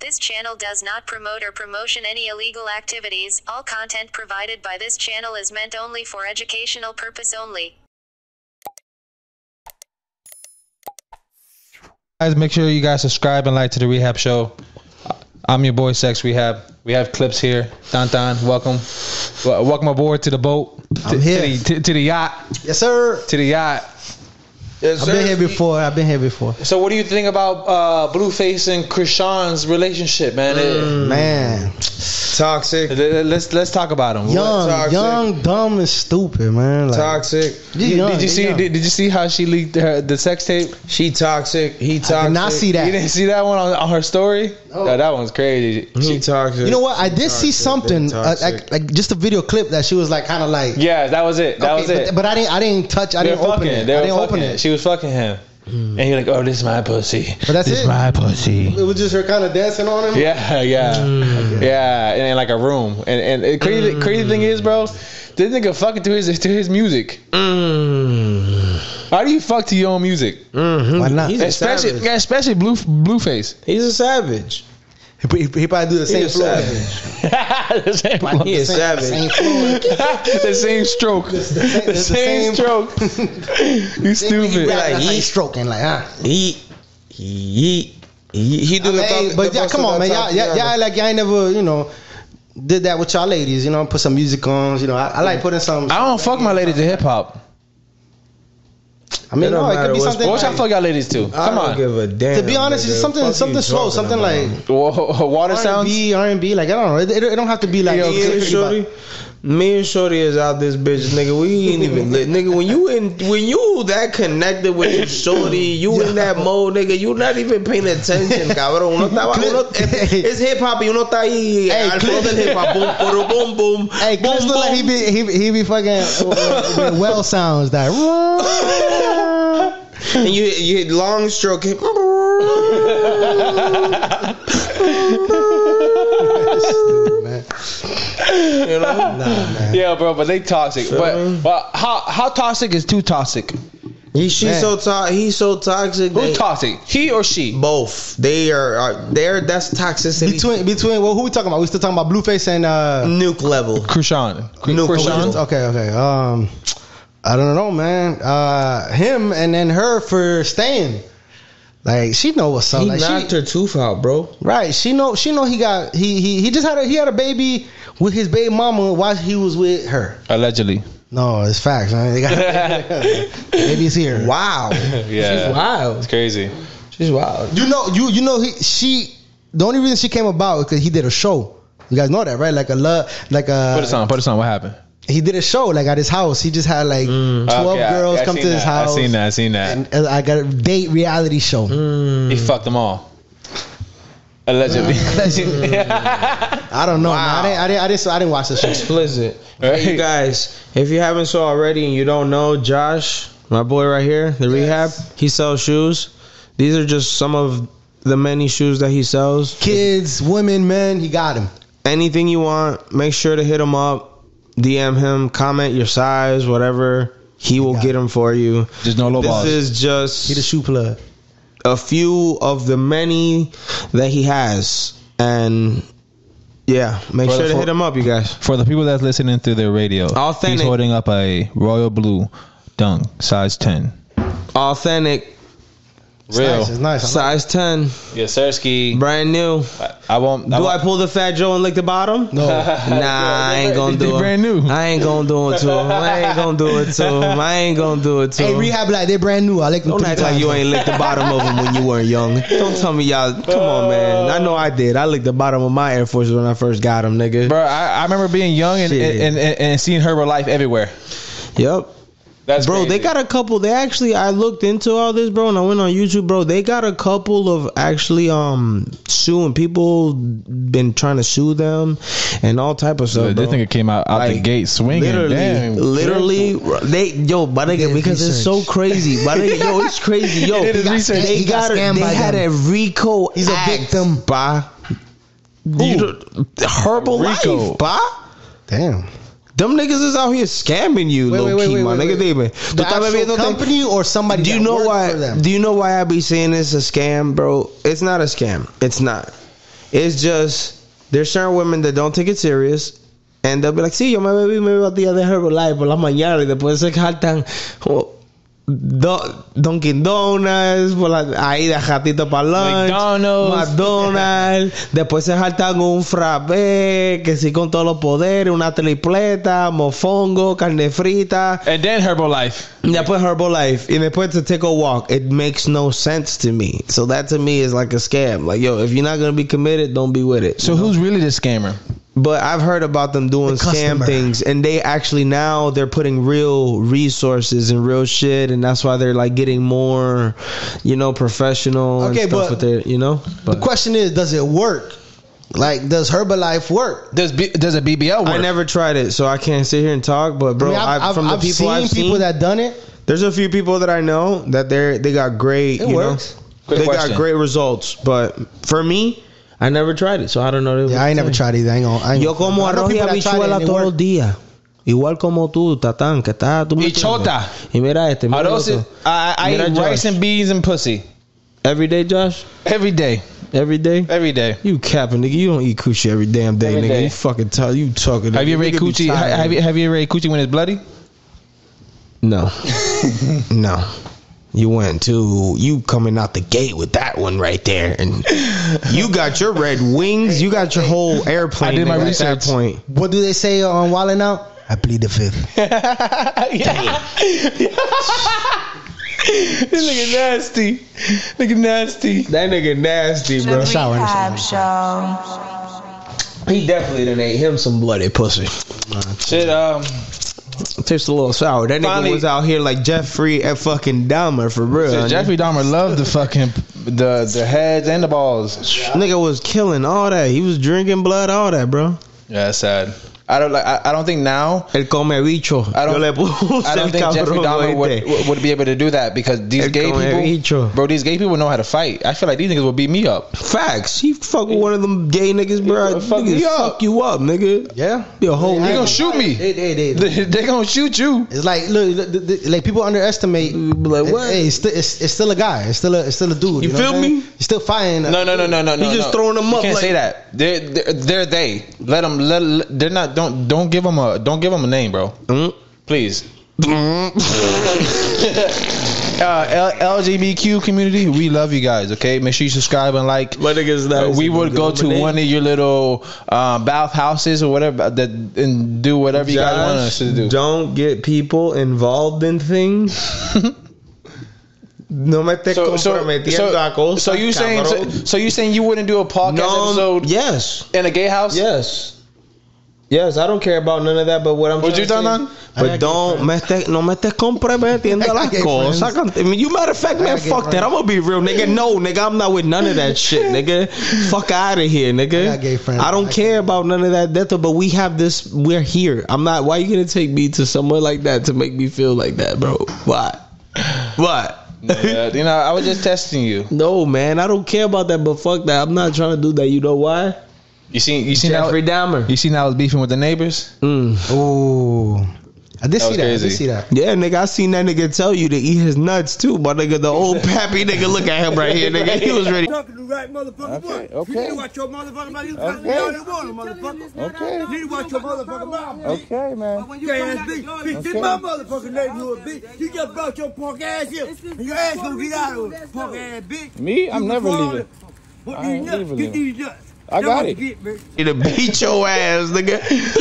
This channel does not promote or promotion any illegal activities. All content provided by this channel is meant only for educational purpose only. Guys, make sure you guys subscribe and like to the Rehab Show. I'm your boy Sex Rehab. We have clips here. Don, welcome. Welcome aboard to the boat. I'm here. To the yacht. Yes, sir. To the yacht. Yes, I've been here before. So what do you think about Blueface and Krishan's relationship, man? Man. Toxic. Let's talk about him. Young, dumb, and stupid, man. Like, toxic. Did you see how she leaked the sex tape? She toxic. He toxic. I did not see that. You didn't see that one on her story? No. No, that one's crazy. He toxic. You know what? I did see something, like just a video clip that she was like, kind of like. Yeah, that was it. That was it. But I didn't touch. I didn't open it. I didn't open it. She was fucking him. And you're like, oh, this is my pussy. But that's this it. Is my pussy. It was just her kind of dancing on him. Yeah. Yeah, in like a room. And the crazy thing is, bro, this nigga fucking to his music. How do you fuck to your own music? Why not? Especially Blueface. He's a savage. He probably do the same flow. He is savage. The same stroke. The same stroke. You stupid. Like he's stroking like He do the but yeah, come on, man. Y'all like y'all ain't never, did that with y'all ladies, put some music on, I like putting some. I don't fuck my ladies to hip hop. I mean, no, it could be something. What y'all fuck y'all ladies to? Come on. I don't give a damn. To be honest, it's something slow, something like water sounds, R&B. Like I don't know, it don't have to be like. Me and Shorty is out this bitch, nigga. We ain't even lit, nigga. When you that connected with your Shorty, you in that mode, nigga. You not even paying attention, cabrón. It's hip hop. You know, está ahí al flow del hip hop. Boom, boom, boom. Hey, Chris look like he be fucking well sounds that. And you hit long stroke. Man. Yeah, bro, but they toxic. But how toxic is too toxic? He's so toxic. Who's toxic? He or she? Both. They are that's toxicity. Between who we talking about? We still talking about Blueface and Nuke level. Krishan. Okay. I don't know, man. Him and then her for staying. Like she know what's up. He like, knocked her tooth out, bro. Right. She know he got he just had a baby with his baby mama while he was with her. Allegedly. No, it's facts, man. They got baby's here. Wow. Yeah. She's wild. It's crazy. She's wild. The only reason she came about is because he did a show. You guys know that, right? Put us on. What happened? He did a show like at his house. He just had like 12 girls come to his house. I seen that. And I got a date reality show. He fucked them all. Allegedly. I don't know, man. I didn't watch the show. Explicit. Hey, you guys, if you haven't saw already and you don't know, Josh, my boy right here, the Rehab, he sells shoes. These are just some of the many shoes that he sells. Kids, women, men, he got them. Anything you want, make sure to hit him up. DM him, comment your size, whatever. He will get them for you. There's no low balls. This is just he the shoe plug. A few of the many that he has, and yeah, make sure to hit him up, you guys. For the people that's listening through their radio, authentic. He's holding up a royal blue dunk, size 10. Authentic. Real. It's nice. Size 10. Yes, Sirski. Brand new. I won't. I pull the Fat Joe and lick the bottom? No. I ain't gonna do it. Brand new. I ain't gonna do it to him. I ain't gonna do it to him. Hey, Rehab like they brand new. I lick them. Don't act like you ain't licked the bottom of them when you weren't young. Don't tell me y'all. Come on, man. I know I did. I licked the bottom of my Air Forces when I first got them, nigga. Bro, I remember being young and seeing Herbalife everywhere. Yep. That's bro, crazy. They got a couple. I looked into all this, bro, and I went on YouTube, bro. They got a couple of actually suing people, been trying to sue them, and all type of stuff. This nigga came out the gate swinging. Literally, because it's so crazy. It's crazy. They had a RICO. He's a victim. Herbalife, Damn. Them niggas is out here scamming you, low key, my nigga. The actual company or somebody? Do you know why? Do you know why I be saying it's a scam, bro? It's not a scam. It's not. It's just there's certain women that don't take it serious. And they'll be like, sí, yo me bebí mi botella de Herbalife por la mañana y después se jaltan Dunkin' Donuts, por ahí de ratito para lunch, McDonald's, después se jaltan un frappé, que sí con todos los poderes, una tripleta, mofongo, carne frita. And then Herbalife. Después Herbalife. Y después to take a walk. It makes no sense to me. So that to me is like a scam. Like, yo, if you're not going to be committed, don't be with it. So who's really the scammer? But I've heard about them doing scam things, and they actually now they're putting real resources and real shit, and that's why they're like getting more, professional and stuff with it, But the question is, does it work? Like, does Herbalife work? Does a BBL work? I never tried it, so I can't sit here and talk. But bro, I've seen people that done it. There's a few people that I know that they got great. It works. They got great results, but for me, I never tried it, so I don't know. I ain't never tried it. Yo como arroz y habichuela todos los días. Igual como tú, Tatán, que está... Y chota. Y mira este. I eat rice and beans and pussy. Every day, Josh? Every day. Every day? Every day. You capping, nigga. You don't eat coochie every damn day, nigga. You fucking you talking. Have you ever ate coochie? Have you ever ate coochie when it's bloody? No. No. You coming out the gate with that one right there, and you got your red wings. You got your whole airplane. I did my research. At that point. What do they say on Wildin' Out? I plead the fifth. This nigga nasty. That nigga nasty, bro. He definitely done ate him some bloody pussy. Shit. Tastes a little sour. That nigga was out here like Jeffrey at fucking Dahmer for real. So Jeffrey Dahmer loved the fucking the heads and the balls. Nigga was killing all that. He was drinking blood, all that, bro. Yeah, that's sad. I don't think now. El come bicho. I don't think Jeffrey Dahmer would be able to do that because these gay people, bro. These gay people know how to fight. I feel like these niggas will beat me up. Facts. He fuck with one of them gay niggas, bro. Fuck you up, nigga. Yeah. Your whole they gonna shoot me. They gonna shoot you. It's like look, like people underestimate. Like what? Hey, it's still a guy. It's still a dude. You feel me? He's still fighting. No. He just throwing them up. You can't say that. They're they. Let them. They're not. Don't give them a name, bro. Please. LGBTQ community, we love you guys. Okay, make sure you subscribe and like. We would go to one of your little bathhouses or whatever and do whatever you guys want us to do. Don't get people involved in things. No me estés comprometiendo a cosas. So you saying you wouldn't do a podcast episode? Yes. In a gay house? Yes, I don't care about none of that, but what I'm What you talking about? But no me estés comprometiendo las cosas. You matter of fact, man, fuck that. I'm gonna be real, nigga. No, nigga, I'm not with none of that shit, nigga. Fuck out of here, nigga. I got gay friends. I don't care about none of that, but we have this. We're here. I'm not. Why you gonna take me to somewhere like that to make me feel like that, bro? Why? What? Yeah, I was just testing you. No, man, I don't care about that, but fuck that. I'm not trying to do that. You know why? You seen Jeffrey Dahmer. You seen I was beefing with the neighbors? Ooh. I did see that. Yeah, nigga, I seen that nigga tell you to eat his nuts too, but nigga, the old pappy nigga, look at him right here, nigga. He was ready. Talking the right motherfucker. Okay. You need to watch your motherfucking mouth. You talking all that water, motherfucker. Okay. You need to watch your motherfucking mouth. Okay, man. You can't ass bitch. This is my motherfucking neighborhood, bitch. You just brought your punk ass here, and your ass gonna get out of it, punk ass bitch. Me? I'm never leaving. What these nuts? Get these nuts. I got it. To beat your ass, nigga.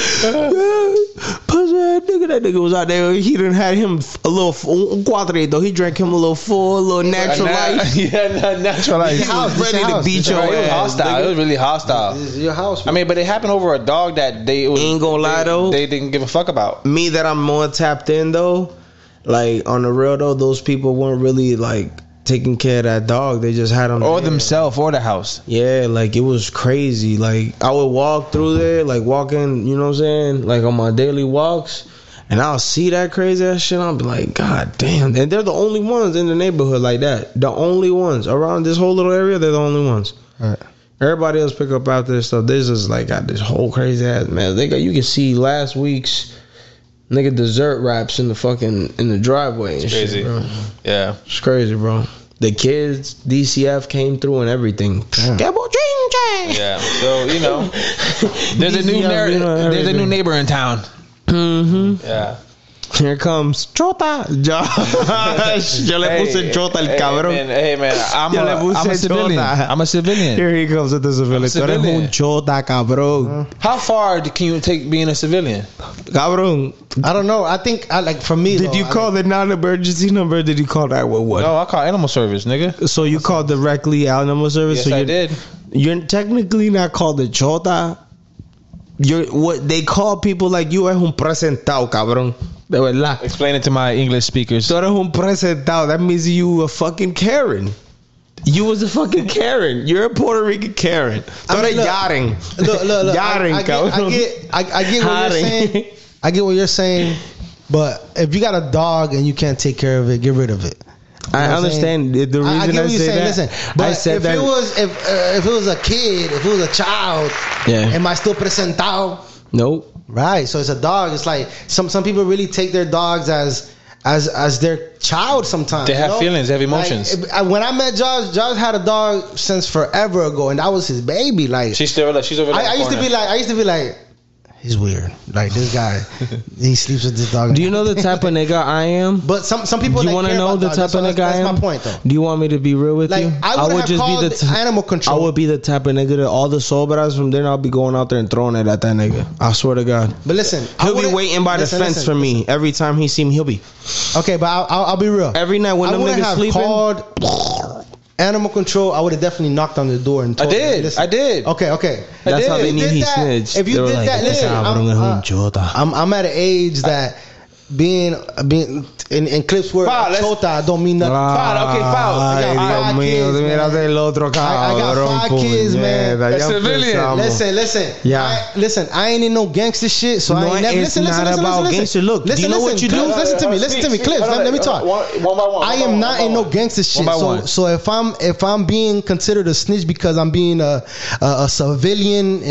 Pussy ass nigga, that nigga was out there. He done had him a little cuadrito. He drank him a little full, a little natural life. Yeah, natural life. He was ready to beat your ass. It was hostile. It was really hostile. This is your house. I mean, but it happened over a dog that ain't gonna lie though. They didn't give a fuck about. Me that I'm more tapped in though. Like on the real though, those people weren't really like taking care of that dog. They just had him or there. themselves or the house. Yeah, like it was crazy. Like I would walk through there, like walking, you know what I'm saying, like on my daily walks, and I'll see that crazy ass shit. I'll be like, God damn. And they're the only ones in the neighborhood like that. The only ones around this whole little area. They're the only ones. All right. Everybody else pick up after this stuff. This is like got this whole crazy ass man. You can see last week's nigga dessert wraps in the driveway and crazy. Shit, bro. Yeah. It's crazy, bro. The kids, DCF came through and everything. Yeah. So you know, there's a new neighbor in town. Mm-hmm. Yeah. Here comes Chota. Yo le puse Chota al cabrón. Hey man, I'm a civilian. I'm a civilian. Here he comes with the civilian. Tú eres un Chota, cabrón. How far can you take being a civilian? Cabrón. I don't know. I think like for me. Did you call the non-emergency number? Or did you call 911? No, I call animal service, nigga. So you called directly animal service? Yes, so I did. You're technically not called the Chota. You're what they call people like you es un presentado, cabrón. De verdad. Explain it to my English speakers. Tú eres un presentado. That means you a fucking Karen. You was a fucking Karen. You're a Puerto Rican Karen. Tú eres yachting. Look. Yachting, cabrón. I get what you're saying. I get what you're saying. But if you got a dog and you can't take care of it, get rid of it. I understand the reason I say that. Listen, but I said if that it was if it was a kid, if it was a child, am I still presentado? Nope. Right. So it's a dog. It's like some people really take their dogs as their child sometimes. They have feelings, they have emotions. Like, when I met Josh had a dog since forever ago, and that was his baby. Like she's over there. I used to be like. He's weird. Like this guy, he sleeps with this dog. Do you know the type of nigga I am? But some people. Do you want to know the type of nigga I am? That's my point, though. Do you want me to be real with you? I would just be the animal control. I would be the type of nigga that all the sobras from there, I'll be going out there and throwing it at that nigga. I swear to God. But listen, he'll be waiting by the fence for me every time he see me. He'll be. Okay, but I'll be real. Every night when them niggas sleeping. Called animal control, I would have definitely knocked on the door and told him, I did. Okay. That's how they knew he snitched. If you did like, that, listen, I'm at an age that being in clips where Chota don't mean nothing. I got 5 kids, man. That's civilian. Listen. Yeah. Listen, I ain't in no gangster shit, so I ain't never. Listen. Gangster. Look, do you know what you do? Listen to me, Clips. Let me talk. One by one. I am not in no gangster shit. So if I'm being considered a snitch because I'm being a civilian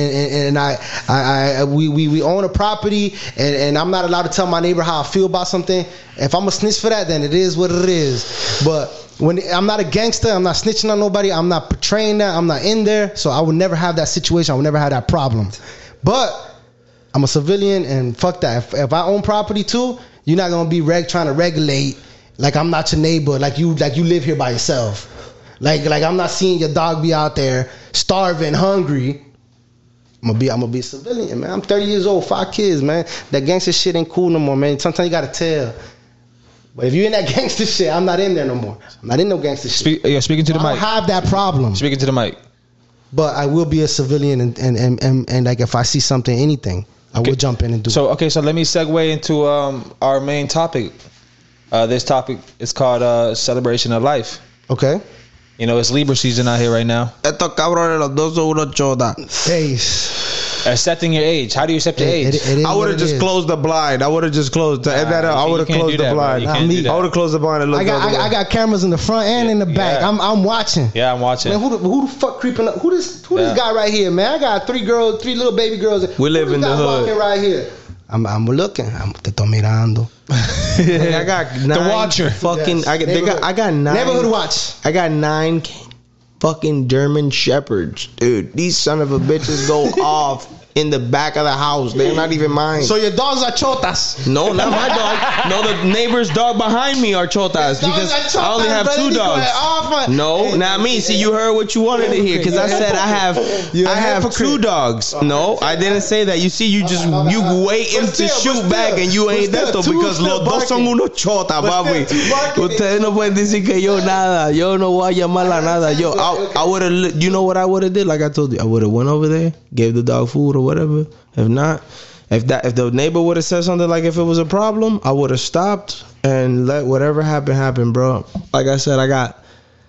and we own a property and I'm not allowed to tell my neighbor how I feel about something. If I'm a snitch for that, then it is what it is. But when I'm not a gangster, I'm not snitching on nobody. I'm not portraying that. I'm not in there. So I would never have that situation. I would never have that problem. But I'm a civilian, and fuck that. If I own property too, you're not gonna be trying to regulate like I'm not your neighbor, like you live here by yourself. Like I'm not seeing your dog be out there starving, hungry. I'm gonna be a civilian, man. I'm 30 years old, 5 kids, man. That gangster shit ain't cool no more, man. Sometimes you gotta tell. But if you in that gangster shit, I'm not in there no more. I'm not in no gangster shit. Speaking to the mic. I don't have that problem. Speaking to the mic. But I will be a civilian, and like if I see something, anything, I will jump in and do. So let me segue into our main topic. This topic is called celebration of life. Okay. You know, it's Libra season out here right now. Estos cabrones los dos son unos Chota. Hey. Accepting your age. How do you accept your age? I would have just closed the blind. I would have just closed the, I would have closed the blind. I would have closed the blind and looked I got cameras in the front and in the back. Yeah. I'm watching. Yeah, I'm watching. Man, who the fuck creeping up? Who this guy right here, man? I got 3 little baby girls. We live in the hood. Walking right here. I'm looking. Te estoy mirando. I got 9 the watcher. Fucking. Yes. I got 9 neighborhood watch. I got 9 fucking German shepherds, dude. These son of a bitches go off in the back of the house. They're not even mine. So your dogs are chotas? No, not my dog. No, the neighbor's dog behind me are chotas because I only have 2 dogs. No, not me. See, you heard what you wanted to hear because I said I have 2 dogs. No, I didn't say that. You see, you waiting to shoot back and you ain't that though because los dos son unos chotas, papi. Ustedes no pueden decir que yo nada. Yo no voy a llamarla nada. Yo, I would have. You know what I would have did? Like I told you, I would have went over there, gave the dog food or whatever. If not, if the neighbor would have said something like if it was a problem, I would have stopped and let whatever happen, bro. Like I said, I got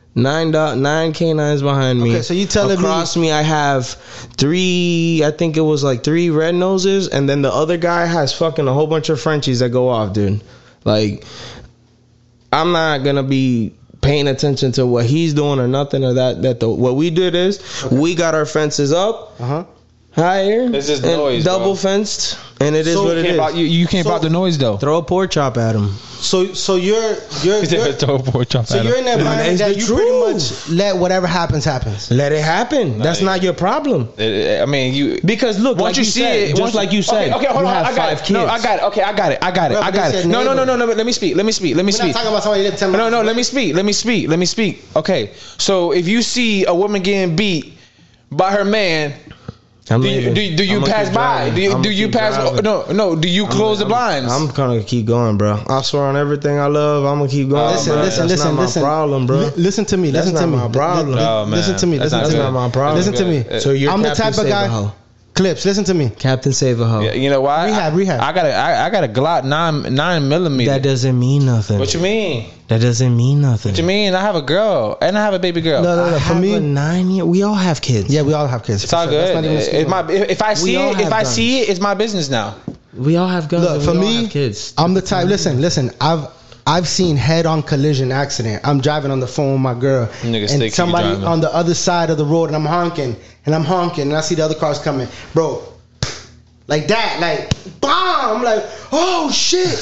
9 canines behind me. Okay, so you telling across me I have 3. I think it was like 3 red noses, and then the other guy has fucking a whole bunch of Frenchies that go off, dude. Like, I'm not gonna be paying attention to what he's doing or nothing or that. What we did is we got our fences up. Higher. It's just noise, double bro. fenced, And it is what it is. You can't block the noise though. Throw a pork chop at him. So you're Throw a pork chop so at you're him. in that environment that you True. pretty much let whatever happens. Let it happen. That's not your problem. I mean, you Because look, once like you you see said, it, just once like you said, okay, hold you on, have I got 5 it. kids. No, I got it. Okay, I got it. Bro, but they said No. neighbor. Let me speak. We're not talking about somebody that 10 No, miles let me speak. Okay, so if you see a woman getting beat by her man, do you pass by? Do you pass? No. Do you close the blinds? I'm gonna keep going, bro. I swear on everything I love, I'm gonna keep going. Listen. That's not my problem, bro. Listen to me. That's Listen to not me. my problem. Oh, man. Listen to me. That's Listen to not me. my problem. Listen to me. So you're I'm the Captain type of guy. Save-A-Ho. Clips. Listen to me. Captain Save-A-Ho. Yeah, you know why? Rehab. I got a Glock 9mm. That doesn't mean nothing. What you mean? That doesn't mean nothing. What you mean? I have a girl and I have a baby girl. No. I For have me, a 9-year. We all have kids. yeah, we all have kids. It's all good. If I see it, it's my business now. We all have guns. Look, and for we all me, have kids. I'm the type. Listen. I've seen head-on collision accident. I'm driving on the phone with my girl, Nigga, stick and to somebody you driving. on the other side of the road, and I'm honking, and I see the other cars coming, bro, like that, like, BAM! I'm like, oh shit.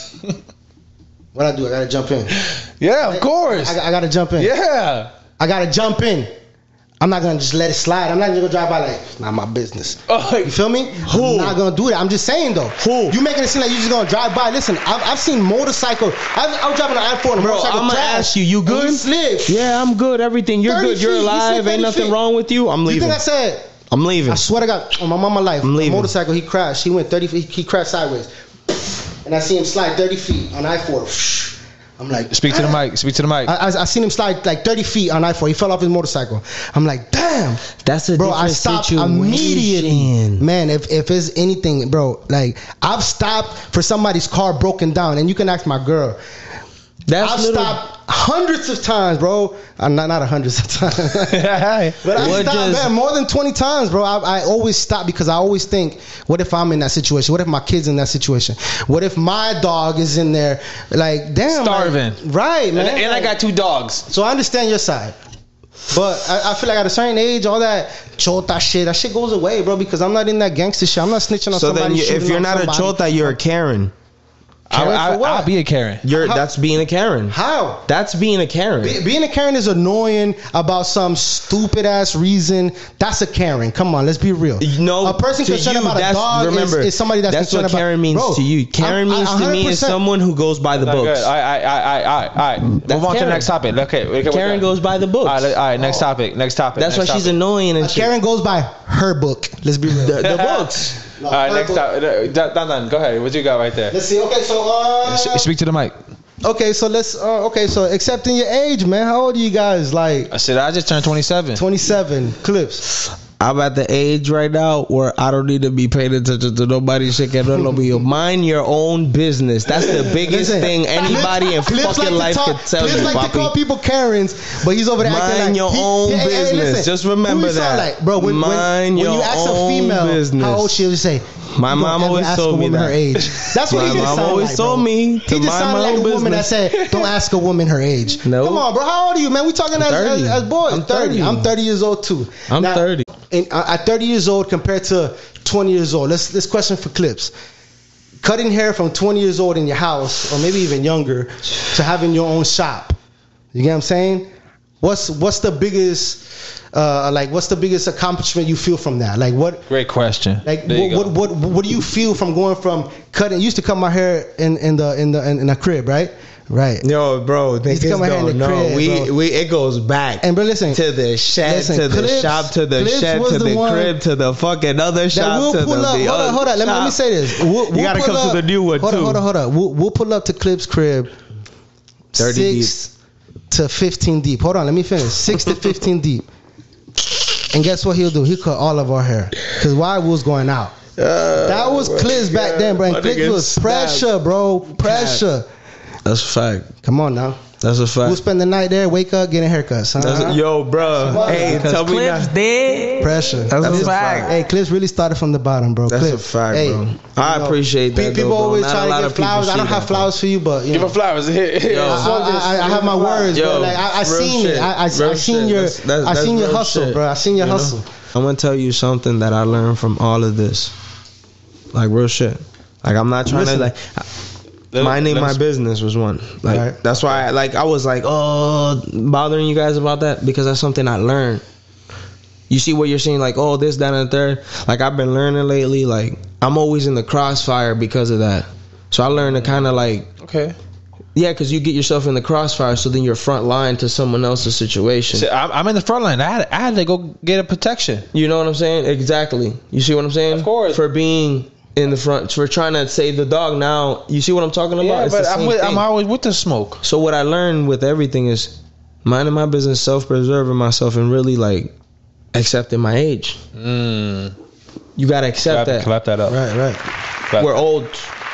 What I do? I gotta jump in. Yeah, of course. I gotta jump in. Yeah. I gotta jump in. I'm not gonna just let it slide. I'm not gonna drive by like, it's not my business. Oh, You feel me? I'm not gonna do that. I'm just saying though. Who? You making it seem like you just gonna drive by. Listen, I've seen motorcycle. I was driving an I-4 and a Bro, motorcycle I'm gonna crash, ask you good? and you slid. Yeah, I'm good. Everything. You're 30 good. You're feet. You alive. slid Ain't 30 nothing feet. wrong with you. I'm You leaving. think I said? I'm leaving. I swear to God, on my mama life, I'm a leaving. motorcycle, he crashed. He went 30 feet. He crashed sideways, and I see him slide 30 feet on I-4. I'm like, Speak to the mic. Speak to the mic. I seen him slide like 30 feet on I-4. He fell off his motorcycle. I'm like, damn. That's a Bro, different I stopped situation. immediately. Man, if it's anything, bro, like I've stopped for somebody's car broken down, and you can ask my girl. I've stopped hundreds of times, bro. Not hundreds of times, but I stopped, man, more than 20 times, bro. I always stop because I always think, what if I'm in that situation? What if my kid's in that situation? What if my dog is in there, like, damn, Starving. like, right, man. And I got 2 dogs. So I understand your side. But I feel like at a certain age, all that chota shit, that shit goes away, bro, because I'm not in that gangster shit. I'm not snitching on So somebody. then, if you're not a chota, you're a Karen. Karen for what? I'll be a Karen. That's being a Karen. How? That's being a Karen. Being a Karen is annoying about some stupid ass reason. That's a Karen. Come on, let's be real. No, a person to concerned you, about a that's, dog remember, is somebody that's what concerned Karen about. means Bro, to you. Karen means to me is 100%. someone who goes by the books. All right. Move on to the Karen. next topic. Okay. Karen goes by the books. All right. Next topic. That's why she's annoying and shit. Karen goes by her book. Let's be real. The books. All right. Next topic. Done. Go ahead. What you got right there? Let's see. Okay, so Speak to the mic. okay, so let's so accepting your age, man. How old are you guys? Like I said I just turned 27. 27. Clips. I'm at the age right now where I don't need to be paying attention to nobody's shit. Mind your own business. That's the biggest thing anybody in fucking life could tell you, like to call Papi. people Karens, but he's over there acting like Mind your own business. Just remember who you sound that. like? Bro, when you ask a female business. how old she is, you say, My mom don't ever always ask a told me woman that. her age. That's what My he just mom sounded always like, told bro. me to He just mind sounded my like own a woman that business. said, "Don't ask a woman her age." No. Come on, bro. How old are you, man? We talking as 30. boys. I'm 30. I'm 30 years old too. I'm 30. At 30 years old compared to 20 years old. Let's question for clips. Cutting hair from 20 years old in your house, or maybe even younger, to having your own shop. You get what I'm saying? What's the biggest what's the biggest accomplishment you feel from that? Like what? Great question. Like There you go. what do you feel from going from cutting? Used to cut my hair in a crib, right? Right. Yo, bro, He's niggas coming here in don't the know. crib, bro. It goes back. And bro, listen, to the shed, to the Clips- shop, to the Clips shed, was to the the one crib, to the fucking other that shop, we'll to pull the up. Hold on. Let me say this. We'll gotta pull come to up- the new one, hold too. Hold on. We'll pull up to Clip's crib. 30 6 to 15 deep. Hold on, let me finish. 6 to 15 deep. And guess what he'll do? He'll cut all of our hair. Because why was going out? That was Clips back then, bro. And Clips was pressure, bro. Pressure. That's a fact. Come on now. That's a fact. We'll spend the night there, wake up, getting haircuts. Huh? Yo, bro. Hey, tell me now. Pressure. That's a Clips- fact. Hey, Clips really started from the bottom, bro. That's Clips. a fact, Hey, bro. I appreciate that. People though, bro. always Not try a lot to of get people flowers. I don't see have that, flowers for you, but you Give know. her flowers. I have my words, bro. Yo, Like I real seen shit. it. I Real seen shit. your That's I seen your real hustle, shit. bro. I seen your You know? hustle. I'm gonna tell you something that I learned from all of this. Like real shit. Like I'm not trying to like. Minding my business was one. Like right. That's why I was like, oh, bothering you guys about that because that's something I learned. You see what you're saying, like, oh, this, that, and the third. Like I've been learning lately. Like I'm always in the crossfire because of that. So I learned to kind of like, okay, yeah, because you get yourself in the crossfire, so then you're front line to someone else's situation. See, I'm in the front line. I had to go get a protection. You know what I'm saying? Exactly. You see what I'm saying? Of course. For being in the front, for trying to save the dog. Now you see what I'm talking about? Yeah, but I'm always with the smoke. So what I learned with everything is minding my business, self-preserving myself, and really like accepting my age. You gotta accept that. Clap that up. Right. We're old.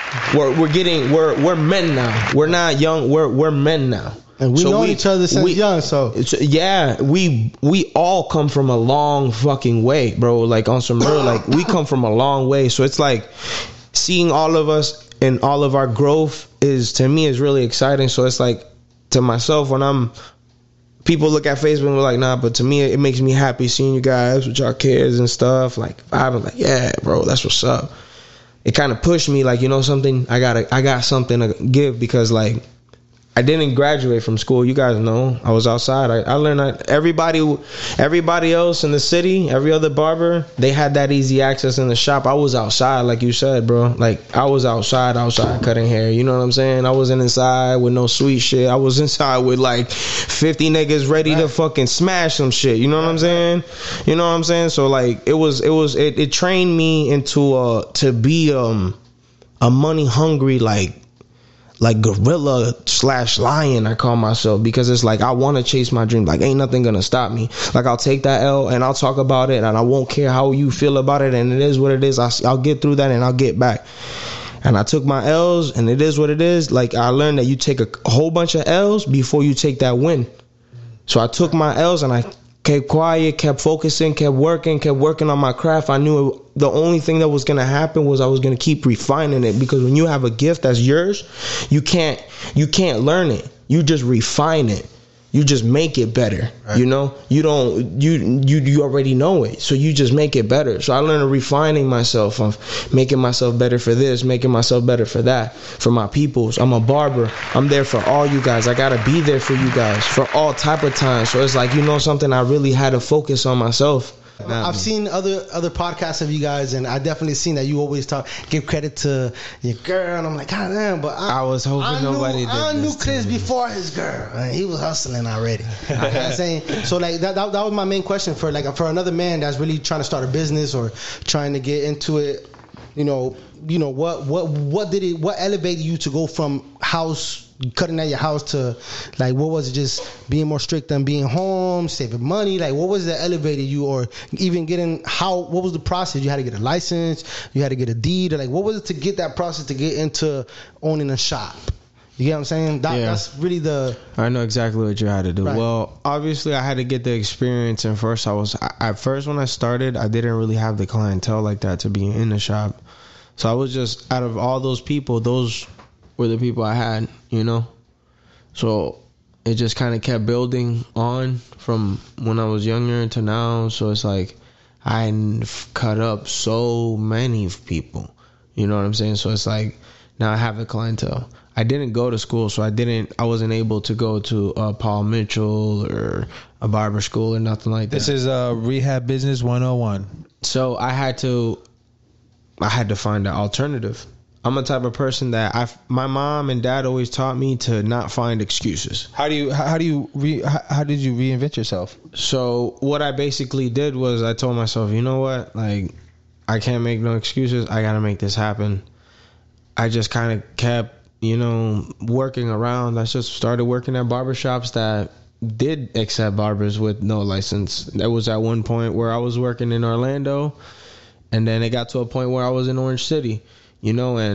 We're men now. We're not young. We're men now. And we know each other since young, so yeah, we all come from a long fucking way, bro. Like on some real, like we come from a long way. So it's like seeing all of us and all of our growth is, to me, is really exciting. So it's like, to myself, when people look at Facebook and we're like, nah, but to me it makes me happy seeing you guys with y'all kids and stuff. Like I'm like, yeah, bro, that's what's up. It kind of pushed me, like, you know something, I got something to give, because like I didn't graduate from school. You guys know I was outside. I learned that everybody else in the city, every other barber, they had that easy access in the shop. I was outside, like you said, bro. Like I was outside cutting hair. You know what I'm saying? I wasn't inside with no sweet shit. I was inside with like 50 niggas ready to fucking smash some shit. You know what I'm saying? You know what I'm saying? So like it trained me into to be a money hungry like gorilla / lion, I call myself, because it's like I want to chase my dream. Like ain't nothing gonna stop me. Like I'll take that L and I'll talk about it, and I won't care how you feel about it, and it is what it is. I'll get through that and I'll get back. And I took my L's, and it is what it is. Like I learned that you take a whole bunch of L's before you take that win. So I took my L's and I kept quiet, kept focusing, kept working on my craft. I knew the only thing that was going to happen was I was going to keep refining it, because when you have a gift that's yours, you can't learn it. You just refine it. You just make it better. Right. You know, you already know it, so you just make it better. So I learned refining myself, of making myself better for this, making myself better for that, for my peoples. I'm a barber. I'm there for all you guys. I gotta be there for you guys for all type of times. So it's like, you know something, I really had to focus on myself. I've seen other podcasts of you guys, and I definitely seen that you always give credit to your girl, and I'm like, God damn, but I was hoping nobody did. I knew Chris before his girl, and he was hustling already. You know what I'm saying? So like that was my main question for another man that's really trying to start a business or trying to get into it. You know what elevated you to go from cutting at your house to, like, what was it, just being more strict on being home, saving money? Like, what was that elevated you, or even what was the process? You had to get a license, you had to get a deed, or like, what was it to get that process to get into owning a shop? You get what I'm saying? That's really I know exactly what you had to do. Right. Well, obviously I had to get the experience, and at first when I started, I didn't really have the clientele like that to be in the shop. So I was just, out of all those people, those were the people I had, you know. So it just kind of kept building on from when I was younger to now. So it's like I cut up so many people, you know what I'm saying? So it's like now I have a clientele. I didn't go to school, so I wasn't able to go to Paul Mitchell or a barber school or nothing like that. This is Rehab Business 101. So I had to find an alternative. I'm a type of person that my mom and dad always taught me to not find excuses. How did you reinvent yourself? So what I basically did was I told myself, you know what? Like, I can't make no excuses. I got to make this happen. I just kind of kept, working around. I just started working at barbershops that did accept barbers with no license. There was at one point where I was working in Orlando, and then it got to a point where I was in Orange City. And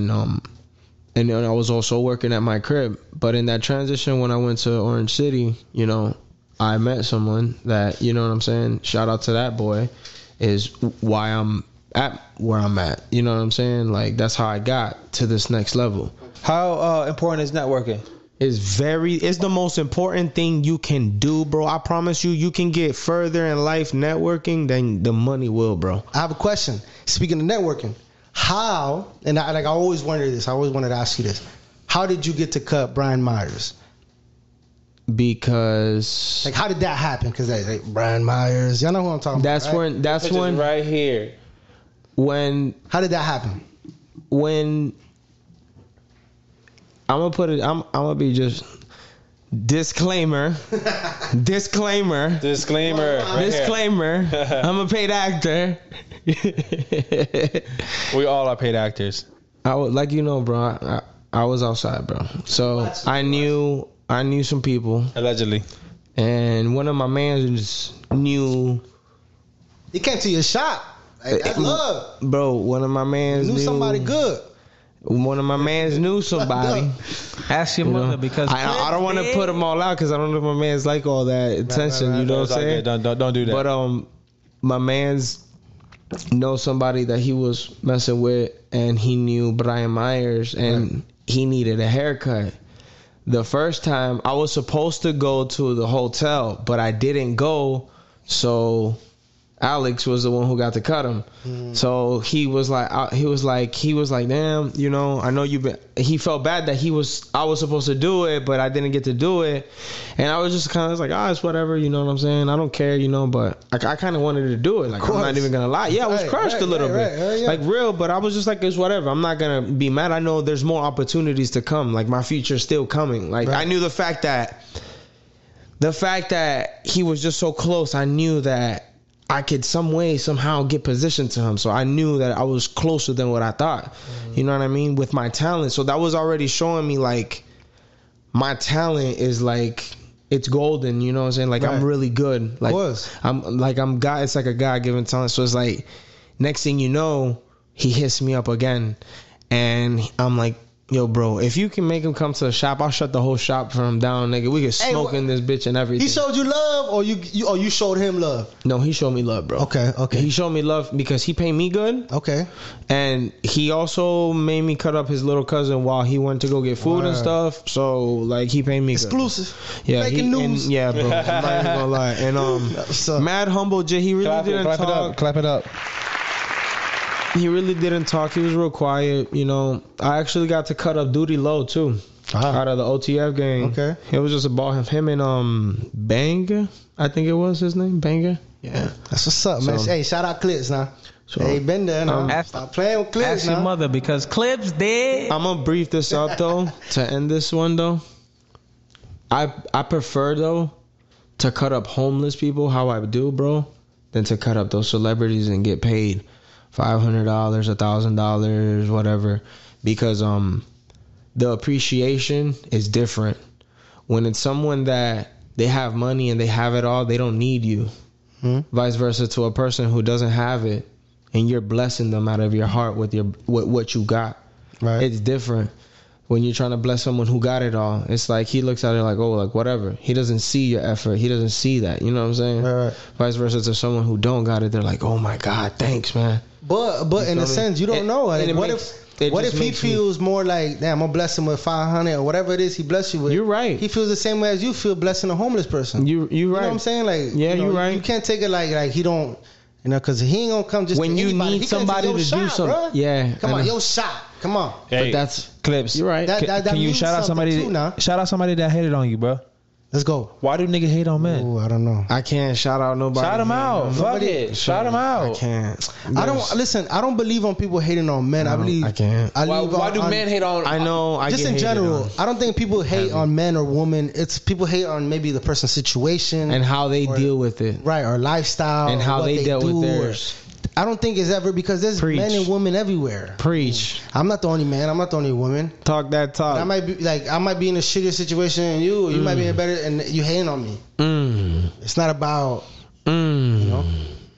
I was also working at my crib. But in that transition, when I went to Orange City, I met someone that, you know what I'm saying? Shout out to that boy, is why I'm at where I'm at. You know what I'm saying? Like, that's how I got to this next level. How important is networking? It's the most important thing you can do, bro. I promise you can get further in life networking than the money will, bro. I have a question. Speaking of networking, how, and I always wondered this. I always wanted to ask you this. How did you get to cut Brian Myers? Because like, how did that happen? Because like, Brian Myers, y'all know who I'm talking about. Right? That's when right here. How did that happen? When I'm gonna put it, I'm gonna be just disclaimer. Disclaimer. I'm a paid actor. We all are paid actors. I was, like, you know, bro. I was outside, bro. So I knew some people allegedly, and one of my mans knew. He came to your shop. Like, that's love, bro. One of my mans knew somebody good. One of my mans knew somebody. Ask your mother, because I don't want to put them all out because I don't know if my man's like all that attention. Right. You know what I'm saying? Don't do that. But my man's know somebody that he was messing with, and he knew Brian Myers, and he needed a haircut. The first time I was supposed to go to the hotel, but I didn't go, so Alex was the one who got to cut him. So he was like, damn, you know, I know you've been. He felt bad that I was supposed to do it, but I didn't get to do it, and I was just kind of like, it's whatever, you know what I'm saying? I don't care, you know, but I kind of wanted to do it. Like, I'm not even gonna lie, I was crushed a little bit, like real, but I was just like, it's whatever. I'm not gonna be mad. I know there's more opportunities to come. Like, my future's still coming. Like, I knew the fact that he was just so close. I knew that I could somehow get positioned to him. So I knew that I was closer than what I thought. You know what I mean? With my talent. So that was already showing me, like, my talent is like, it's golden. You know what I'm saying? Like, I'm really good. Like, I'm God. It's like a God-given talent. So it's like, next thing you know, he hits me up again. And I'm like, yo, bro, if you can make him come to the shop, I'll shut the whole shop for him down, nigga. We can smoke in this bitch and everything. He showed you love, or you showed him love? No, he showed me love, bro. Okay. He showed me love because he paid me good. Okay. And he also made me cut up his little cousin while he went to go get food and stuff. So, like, he paid me exclusive. Good. Yeah, breaking news. Yeah, bro. I'm not even gonna lie. And mad humble, J. He really didn't talk. Clap it up. He really didn't talk. He was real quiet, you know. I actually got to cut up Duty Low too, out of the OTF gang. Okay. It was just about him and Banga, I think it was his name, Banga. Yeah. That's what's up, man. Hey, shout out Clips now. Hey, been there now. Stop playing with Clips now. Ask your mother, because Clips dead. I'm gonna brief this up though to end this one though. I prefer though to cut up homeless people how I do, bro, than to cut up those celebrities and get paid $500, $1,000, whatever, because the appreciation is different. When it's someone that they have money and they have it all, they don't need you. Vice versa to a person who doesn't have it, and you're blessing them out of your heart with what you got. Right. It's different when you're trying to bless someone who got it all. It's like he looks at it like, oh, like whatever. He doesn't see your effort. He doesn't see that. You know what I'm saying? Right. Vice versa to someone who don't got it. They're like, oh my God, thanks, man. But in a sense, you don't know. Like, what if he feels more like, damn, I'm gonna bless him with 500 or whatever it is he bless you with? You're right. He feels the same way as you feel blessing a homeless person. You're right. You know what I'm saying? Like, you're right. You can't take it like he don't. You know, because he ain't gonna come just when to you anybody. need somebody to do something. Bro. Yeah, come on, your shot. Come on. Hey, but that's Clips. You're right. Can you shout out somebody? Shout out somebody that hated on you, bro. Let's go. Why do niggas hate on men? Oh, I don't know. I can't shout out nobody. Shout them out. Fuck it. Shout them out. I can't. I don't listen. I don't believe on people hating on men. I believe I can't. Why do men hate on? I know. I just get in general. on. I don't think people hate on men or women. It's people hate on maybe the person's situation and how they deal with it, right? Or lifestyle and how they dealt with theirs. I don't think it's ever because there's men and women everywhere. Preach. I'm not the only man. I'm not the only woman. Talk that talk. But I might be in a shittier situation than you. Or you might be in better, and you hating on me. It's not about you know.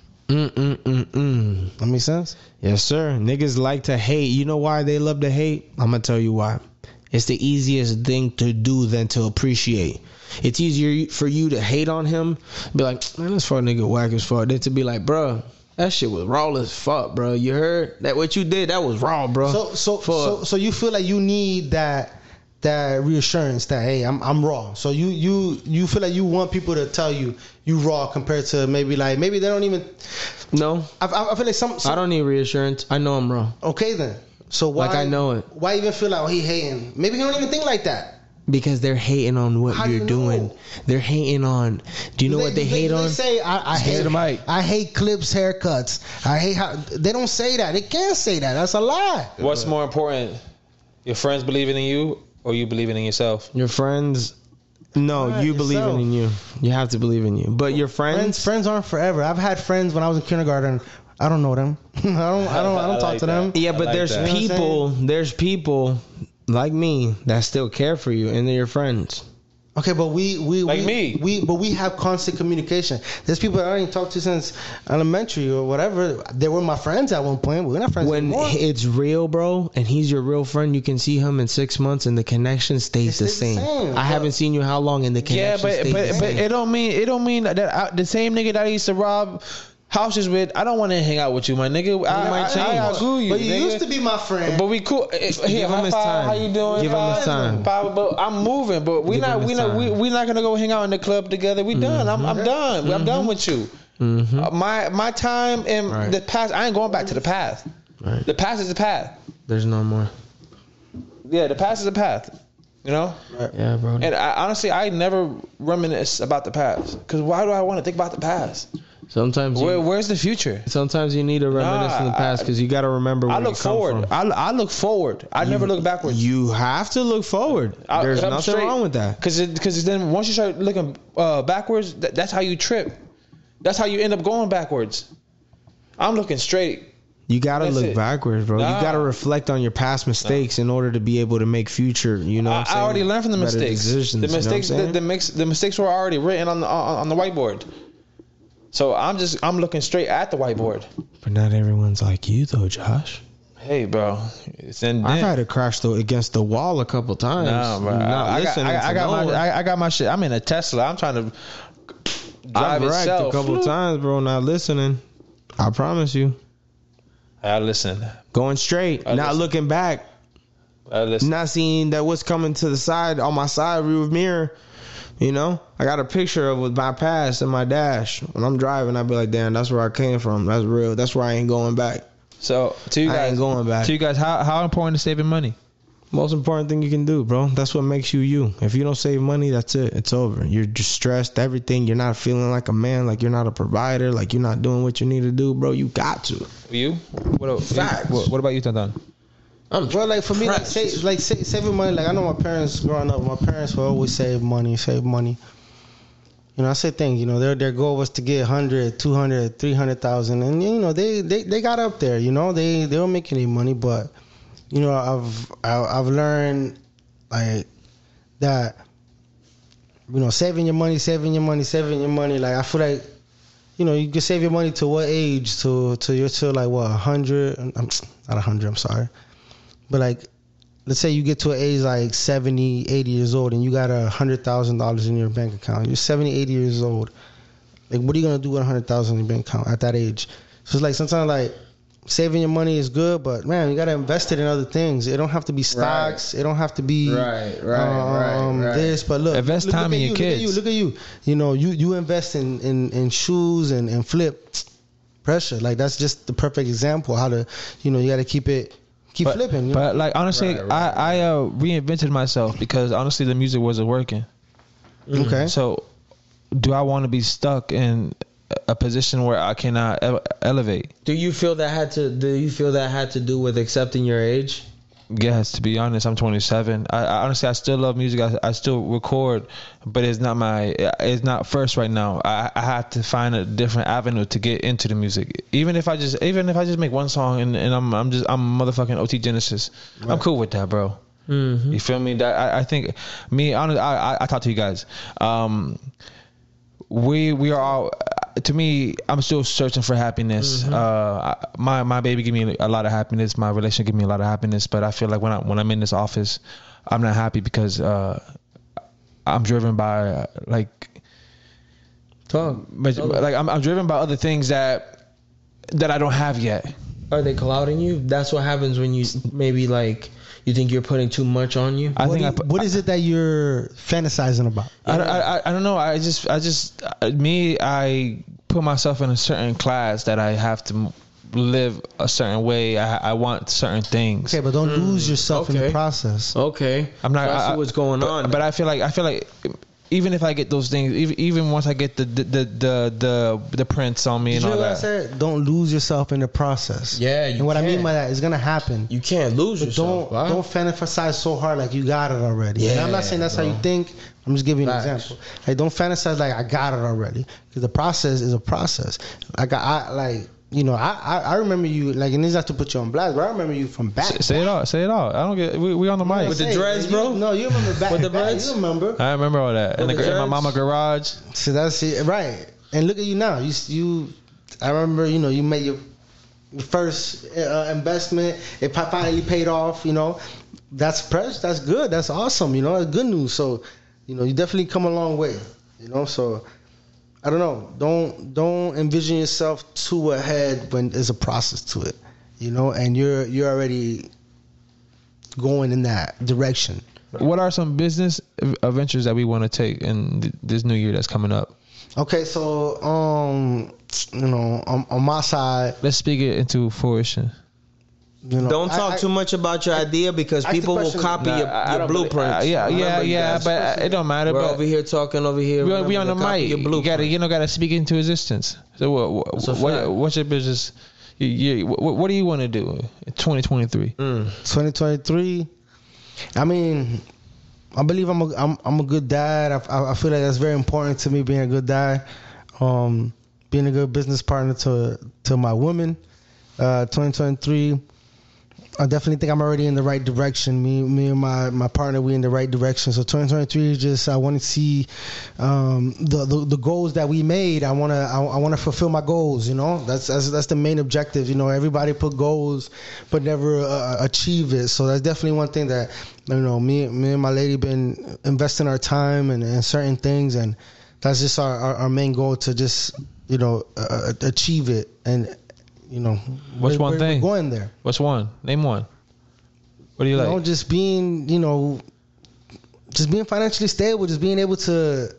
That makes sense. Yes, sir. Niggas like to hate. You know why they love to hate? I'm gonna tell you why. It's the easiest thing to do than to appreciate. It's easier for you to hate on him, be like, man, this fuck nigga whack as fuck, than to be like, bruh, that shit was raw as fuck, bro. You heard that? What you did, that was raw, bro. So you feel like you need that that reassurance that hey, I'm raw. So you feel like you want people to tell you raw compared to maybe they don't even. No, I feel like some I don't need reassurance. I know I'm raw. Okay then. So why? Like I know it. Why even feel like he hating? Maybe he don't even think like that. Because they're hating on what you're doing. They're hating on. Do you know what they hate on? They say I hate Clips haircuts. I hate how they don't say that. They can't say that. That's a lie. What's more important? Your friends believing in you or you believing in yourself? Your friends. No, you believing in you. You have to believe in you. But your friends aren't forever. I've had friends when I was in kindergarten. I don't know them. I don't talk to them. Yeah, but there's people. There's people like me that still care for you, and they're your friends. Okay, but we have constant communication. There's people that I ain't talked to since elementary or whatever. They were my friends at one point. We're not friends anymore. When it's real, bro, and he's your real friend, you can see him in 6 months, and the connection stays the same. I haven't seen you how long, and the connection stays the same. But it don't mean that the same nigga that I used to rob houses with, I don't want to hang out with you, my nigga. I agree you. But you used to be my friend. But we cool. Give him his time. How you doing? Give him his time. But I'm moving. But we not gonna go hang out in the club together. We done. I'm done. I'm done with you. My time in the past. I ain't going back to the past. Right. The past is the past. There's no more. Yeah, the past is the past. You know? Right. Yeah, bro. And honestly, I never reminisce about the past. Because why do I want to think about the past? Sometimes where's the future? Sometimes you need to reminisce from the past because you got to remember where you come from. I look forward. I never look backwards. You have to look forward. There's nothing wrong with that. Because then once you start looking backwards, that's how you trip. That's how you end up going backwards. I'm looking straight. You got to look backwards, bro. You got to reflect on your past mistakes in order to be able to make future. You know, I already learned from the mistakes. The mistakes were already written on the whiteboard. So I'm looking straight at the whiteboard. But not everyone's like you though, Josh. Hey, bro. I've had to crash against the wall a couple times. No, bro. I got my shit. I'm in a Tesla. I'm trying to drive itself. A couple times, bro. Not listening. I promise you. I listen. Going straight, not looking back. Not seeing that what's coming to the side on my side rear mirror. You know, I got a picture of with my past and my dash. When I'm driving, I be like, damn, that's where I came from. That's real. That's where I ain't going back. So, to you guys, I ain't going back. To you guys, how important is saving money? Most important thing you can do, bro. That's what makes you you. If you don't save money, that's it. It's over. You're just stressed, everything. You're not feeling like a man, like you're not a provider, like you're not doing what you need to do, bro. You got to. You? What about you, Tantan? Well, like for me, saving money. Like I know my parents growing up. My parents will always save money. You know, I say things. You know, their goal was to get 100, 200, 300,000, and you know they got up there. You know, they were making their money, but you know, I've learned like that. You know, saving your money. Like I feel like, you know, you can save your money to what age? To you're to like what 100? Not 100. I'm sorry. But like, let's say you get to an age like 70, 80 years old and you got $100,000 in your bank account. You're 70, 80 years old. Like, what are you going to do with $100,000 in your bank account at that age? So it's like sometimes like saving your money is good, but man, you got to invest it in other things. It don't have to be stocks. Right. It don't have to be this. But look, invest time in your kids. Look at you. You know, you invest in shoes and flip pressure. Like that's just the perfect example how to, you know, you got to keep flipping. But like honestly, I reinvented myself because honestly the music wasn't working. Okay. So do I want to be stuck in a position where I cannot elevate? Do you feel that had to do with accepting your age? Yes, to be honest, I'm 27. I honestly still love music. I still record, but it's not first right now. I have to find a different avenue to get into the music. Even if I just make one song and I'm motherfucking OT Genesis, right. I'm cool with that, bro. Mm-hmm. You feel me? That I think me honestly, I talk to you guys. We are all. To me, I'm still searching for happiness. Mm-hmm. My baby give me a lot of happiness. My relationship give me a lot of happiness. But I feel like when I'm in this office, I'm not happy because I'm driven by I'm driven by other things that I don't have yet. Are they clouding you? That's what happens when you maybe like you think you're putting too much on you. What is it that you're fantasizing about? I don't know. I put myself in a certain class that I have to live a certain way. I want certain things. Okay, but don't lose yourself in the process. Okay, I'm not. I see what's going on. But I feel like even if I get those things, even once I get the prints on me and all that. I said? Don't lose yourself in the process. Yeah, and what I mean by that is gonna happen. You can't lose yourself. Don't fantasize so hard like you got it already. Yeah, and I'm not saying that's how you think. I'm just giving you an example. Like, don't fantasize like I got it already, because the process is a process. I remember you, like, and this has to put you on blast, but I remember you from back. Say it all. I don't get. We on the mic with the dreads, bro. You remember back with the dreads. You remember? I remember all that in my mama garage. So that's it, right? And look at you now. You. I remember. You made your first investment. It finally paid off. That's fresh. That's good. That's awesome. That's good news. So, you definitely come a long way. So. I don't know. Don't envision yourself too ahead when there's a process to it, and you're already going in that direction. What are some business ventures that we want to take in this new year that's coming up? Okay, so on my side, let's speak it into fruition. Don't talk too much about your idea because people will copy your blueprints. But it don't matter. We're over here talking over here. We on the mic. You gotta speak into existence. So what's your business? What do you want to do in 2023? 2023. I mean, I believe I'm a good dad. I feel like that's very important to me, being a good dad, being a good business partner to my woman. 2023. I definitely think I'm already in the right direction. Me and my partner, we in the right direction. So 2023 is just, I want to see the goals that we made. I want to fulfill my goals. That's the main objective. Everybody put goals but never achieve it. So that's definitely one thing that me and my lady been investing our time and certain things, and that's just our main goal, to just achieve it. And what's one thing? We're going there. What's one? Name one. What do you like? Just being, just being financially stable, just being able to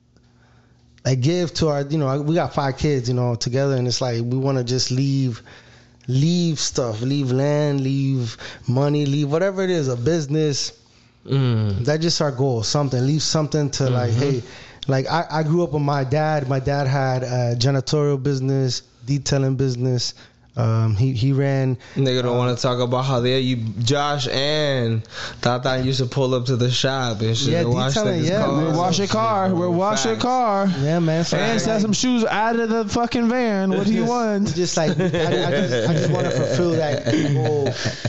give to our, we got 5 kids, together, and it's like we want to just leave stuff, leave land, leave money, leave whatever it is, a business. That's just our goal. Leave something to hey, I grew up with my dad. My dad had a janitorial business, detailing business. He ran. Nigga don't want to talk about how Josh and Tata used to pull up to the shop and shit. Yeah, wash detailing. Yeah, we'll wash your car. We'll wash your car. Yeah, man. And set some shoes out of the fucking van. What do you want? Just like I just want to fulfill that goal.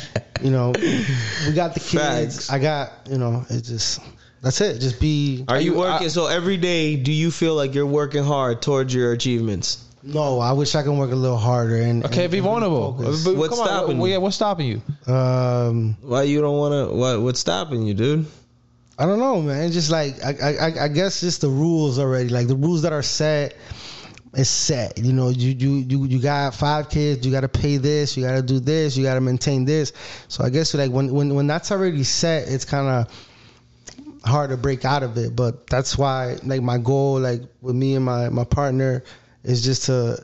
We got the kids. Facts. I got. It's just. That's it. Just be. Are you working? So every day, do you feel like you're working hard towards your achievements? No, I wish I could work a little harder. Be vulnerable. What's stopping you? Yeah, what's stopping you? Why you don't want to? What's stopping you, dude? I don't know, man. Just like I guess just the rules already. Like the rules that are set, is set. You got 5 kids. You got to pay this. You got to do this. You got to maintain this. So I guess when that's already set, it's kind of hard to break out of it. But that's why my goal, with me and my partner, is just to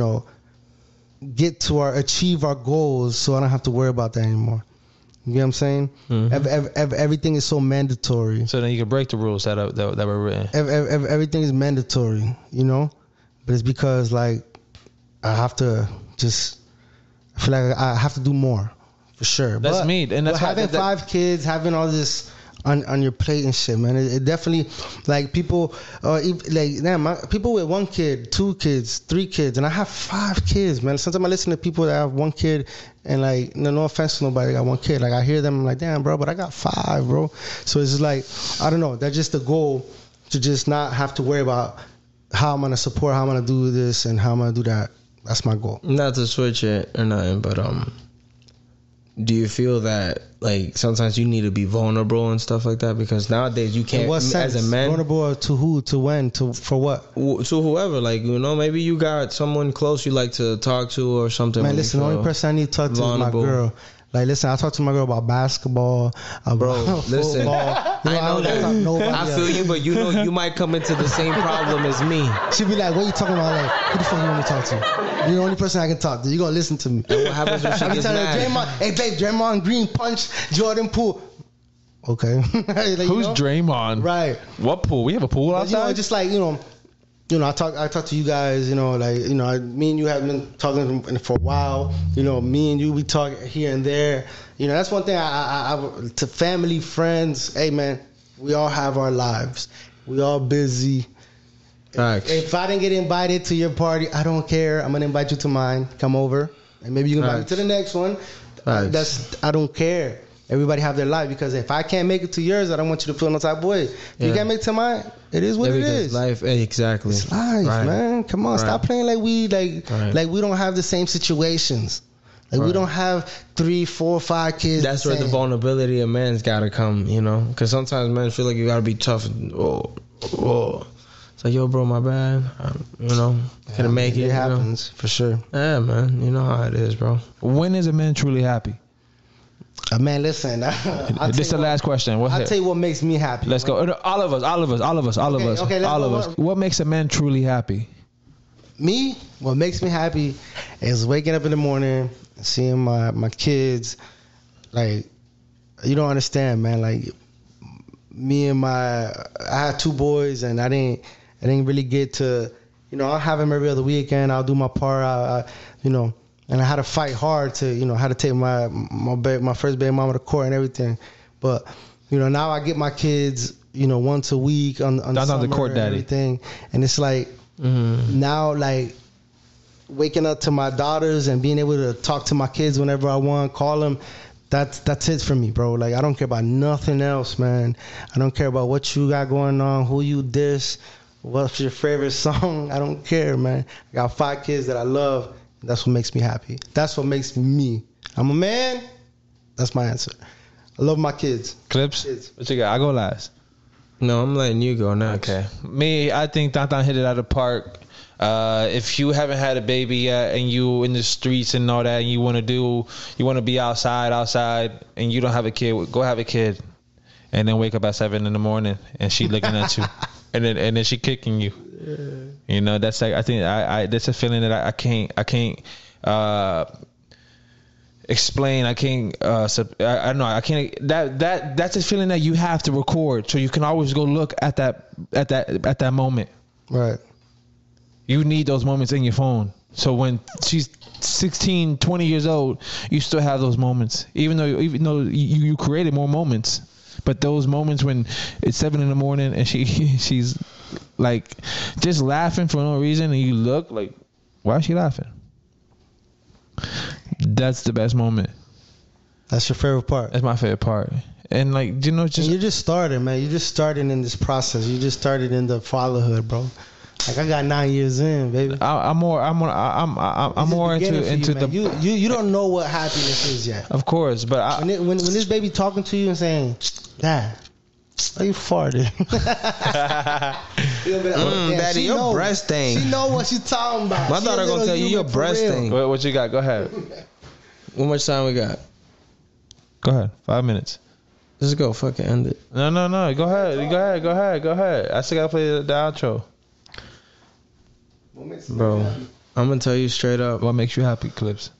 achieve our goals, so I don't have to worry about that anymore. You know what I'm saying? Mm-hmm. Everything is so mandatory. So then you can break the rules that were written. Everything is mandatory, but it's because I have to I feel like I have to do more, for sure. That's me, and that's having 5 kids, having all this on your plate and shit, man. It definitely, people, people with 1 kid, 2 kids, 3 kids, and I have 5 kids, man. Sometimes I listen to people that have 1 kid, and no offense to nobody, got 1 kid. I hear them, I'm like, damn, bro, but I got 5, bro. So it's just I don't know. That's just the goal, to just not have to worry about how I'm gonna support, how I'm gonna do this, and how I'm gonna do that. That's my goal. Not to switch it or nothing, but do you feel that like sometimes you need to be vulnerable and stuff like that? Because nowadays you can't. In what sense? As a man, vulnerable to who? To when? To for what? To whoever. Like, you know, maybe you got someone close you like to talk to or something. Man, listen, the only person I need to talk to is my girl. Like, listen, I talk to my girl about basketball, about listen, football. You know, I know that. I feel you, but you know, you might come into the same problem as me. She'll be like, "What are you talking about? Like, who the fuck you want me to talk to? You're the only person I can talk to. You gonna listen to me?" And what happens when she gets mad? Hey, babe, Draymond Green punched Jordan Poole. Okay. Like, who's Draymond? Right. What pool? We have a pool outside. You know, just like I talk to you guys, you know, like, you know, me and you have been talking for a while. You know, me and you, we talk here and there. You know, that's one thing I to family, friends. Hey, man, we all have our lives. We all busy. If I didn't get invited to your party, I don't care. I'm gonna invite you to mine. Come over, and maybe you can invite me to the next one. I don't care. Everybody have their life, because if I can't make it to yours, I don't want you to feel no type of way. If you can't make it to mine, it is what it is. Life, exactly. It's life, man. Come on, stop playing like we we don't have the same situations. Like we don't have 3, 4, 5 kids. That's where the vulnerability of man's got to come, you know, because sometimes men feel like you got to be tough. And, it's like, yo, bro, my bad. You know, couldn't make it. It happens for sure. Yeah, man. You know how it is, bro. When is a man truly happy? Man, listen. This is the last question. I'll tell you what makes me happy. Let's go. All of us. What makes a man truly happy? Me? What makes me happy is waking up in the morning, seeing my kids. Like, you don't understand, man. Like, I had 2 boys, and I didn't really get to, you know, I'll have them every other weekend. I'll do my part. You know. And I had to fight hard to, you know, how to take my first baby mama to court and everything. But, you know, now I get my kids, you know, once a week on the summer the court daddy. And everything. And it's like, now, like, waking up to my daughters and being able to talk to my kids whenever I want, call them, that's it for me, bro. Like, I don't care about nothing else, man. I don't care about what you got going on, who you diss, what's your favorite song. I don't care, man. I got 5 kids that I love. That's what makes me happy. That's what makes me. I'm a man. That's my answer. I love my kids. Clips? What you got? I go last. No, I'm letting you go next. Okay. Me, I think Tantan hit it out of the park. If you haven't had a baby yet and you in the streets and all that, and you want to be outside, and you don't have a kid, go have a kid. And then wake up at 7 in the morning and she looking at you. And then she kicking you. You know, that's like, I think that's a feeling that I can't explain. I can't I don't know. I can't. That's a feeling that you have to record, so you can always go look at that moment. Right. You need those moments in your phone. So when she's 16, 20 years old, you still have those moments, even though you created more moments. But those moments when it's 7 in the morning and she's like just laughing for no reason, and you look like, why is she laughing? That's the best moment. That's your favorite part. That's my favorite part. And like, you know, you're just starting, man. You're just starting in this process. You just started in the fatherhood, bro. Like, I got 9 years in, baby. I'm more into the. You don't know what happiness is yet. Of course, but when this baby talking to you and saying, "Dad, are you farted?" Daddy, your breast thing. She know what she's talking about. My daughter gonna tell you your breast thing. What you got? Go ahead. How much time we got? Go ahead. 5 minutes. Let's go. Fucking end it. No. Go ahead. I still gotta play the outro. Bro, I'm gonna tell you straight up. What makes you happy, Clips?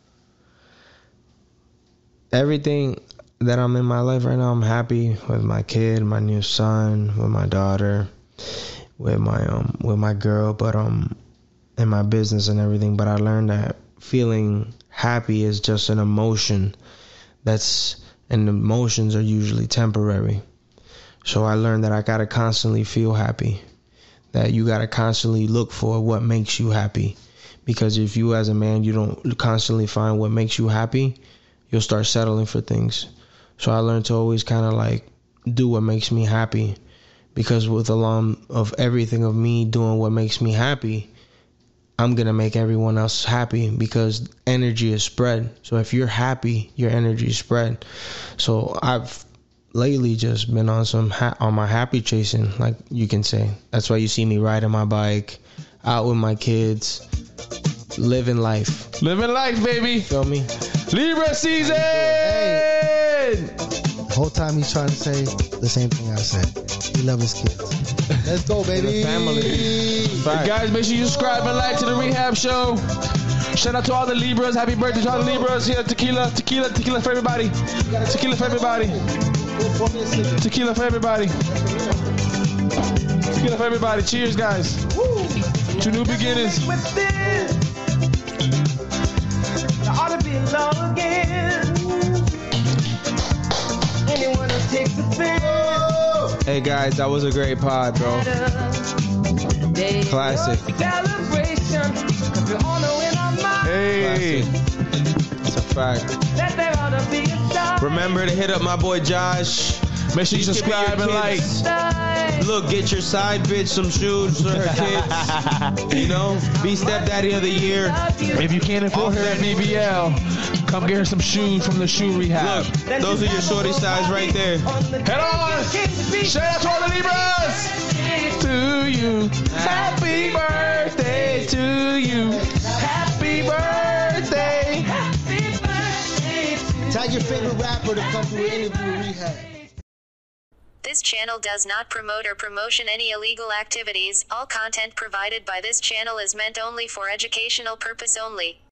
Everything that I'm in my life right now, I'm happy with my kid, my new son, with my daughter, with my girl, but in my business and everything. But I learned that feeling happy is just an emotion. And emotions are usually temporary. So I learned that I gotta constantly feel happy. That you gotta constantly look for what makes you happy. Because if you as a man, you don't constantly find what makes you happy, you'll start settling for things. So I learned to always kind of like do what makes me happy. Because with along of everything of me doing what makes me happy, I'm gonna make everyone else happy because energy is spread. So if you're happy, your energy is spread. So I've lately just been on on my happy chasing, like you can say. That's why you see me riding my bike, out with my kids, living life. Living life, baby. Feel me? Libra season. Hey. The whole time he's trying to say the same thing I said. He loves his kids. Let's go, baby. Family. Hey guys, make sure you subscribe and like to the Rehab Show. Shout out to all the Libras. Happy birthday to all the Libras. Here, tequila for everybody. Tequila for everybody. Tequila for everybody. Tequila for everybody. Cheers, guys. To new beginnings. Hey guys, that was a great pod, bro. Classic. Hey. It's a fact. Remember to hit up my boy Josh. Make sure you subscribe and like. Look, get your side bitch some shoes for her kids. You know, be stepdaddy of the year. If you can't afford her at BBL, come get her some shoes from the shoe rehab. Look, those are your shorty size right there. Head on! Shout out to all the Libras! To you. Happy birthday to you. Happy birthday. Tag your favorite rapper to come through an interview with Rehab. This channel does not promote or promotion any illegal activities. All content provided by this channel is meant only for educational purpose only.